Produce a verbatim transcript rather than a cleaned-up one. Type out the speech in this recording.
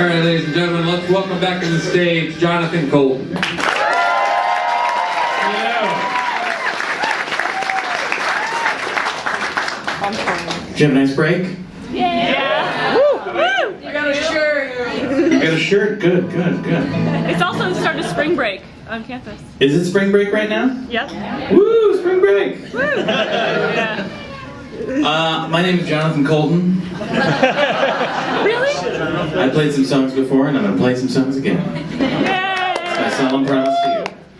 All right, ladies and gentlemen, let's welcome back to the stage Jonathan Coulton. Did you have a nice break? Yeah! yeah. Woo! Woo! I got a shirt! You got a shirt? Good, good, good. It's also the start of spring break on campus. Is it spring break right now? Yep. Woo! Spring break! Woo! Yeah. Uh, my name is Jonathan Coulton. Really? I played some songs before and I'm going to play some songs again. Yay! It's my solemn promise to you.